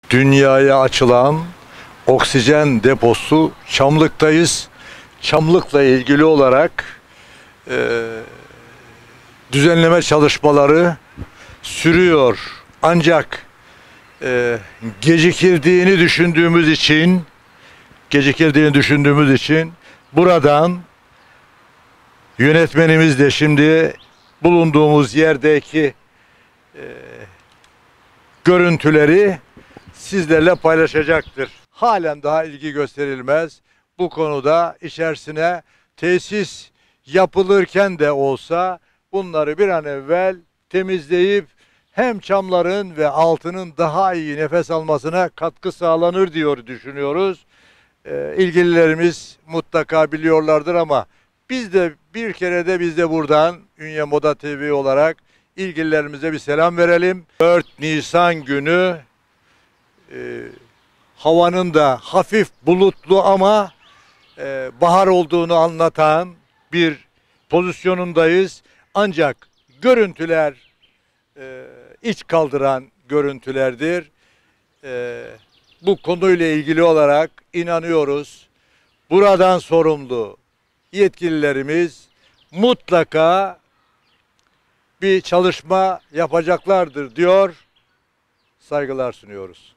Dünyaya açılan oksijen deposu Çamlık'tayız. Çamlık'la ilgili olarak düzenleme çalışmaları sürüyor. Ancak geciktirdiğini düşündüğümüz için buradan yönetmenimiz de şimdi bulunduğumuz yerdeki görüntüleri sizlerle paylaşacaktır. Halen daha ilgi gösterilmez. Bu konuda içerisine tesis yapılırken de olsa bunları bir an evvel temizleyip hem çamların ve altının daha iyi nefes almasına katkı sağlanır diyor düşünüyoruz. İlgililerimiz mutlaka biliyorlardır ama biz de bir kere de biz de buradan Ünye Moda TV olarak ilgililerimize bir selam verelim. 4 Nisan günü havanın da hafif bulutlu ama bahar olduğunu anlatan bir pozisyonundayız. Ancak görüntüler iç kaldıran görüntülerdir. Bu konuyla ilgili olarak inanıyoruz. Buradan sorumlu yetkililerimiz mutlaka bir çalışma yapacaklardır diyor. Saygılar sunuyoruz.